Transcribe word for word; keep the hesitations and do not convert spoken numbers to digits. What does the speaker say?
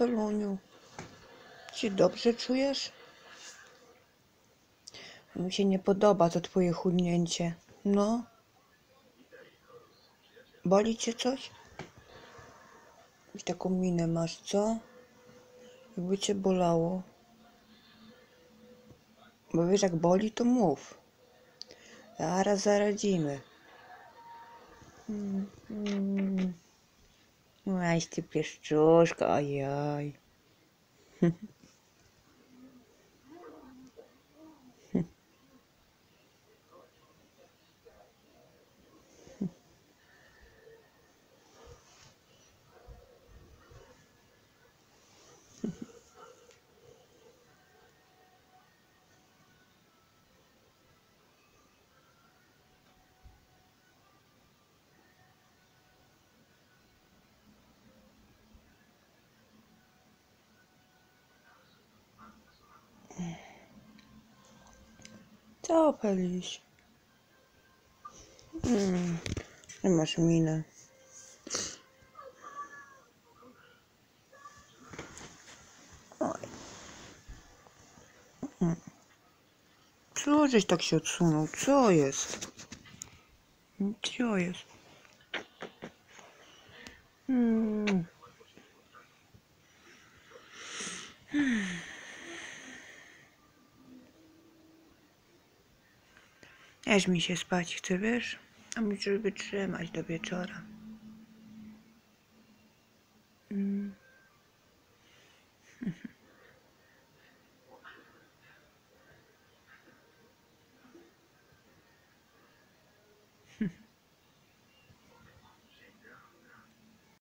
Heluniu? Się dobrze czujesz? Mi się nie podoba to twoje chudnięcie. No? Boli cię coś? I taką minę masz, co? Jakby cię bolało. Bo wiesz, jak boli, to mów. Zaraz zaradzimy. Mm, mm. Łaś ty pieszczuszko, ojoj. Co palisz? Mm, nie masz minę. Oj. Mm. Co żeś tak się odsunął? Co jest? Co jest? Mm. Aż mi się spać chce, wiesz? A musisz wytrzymać do wieczora.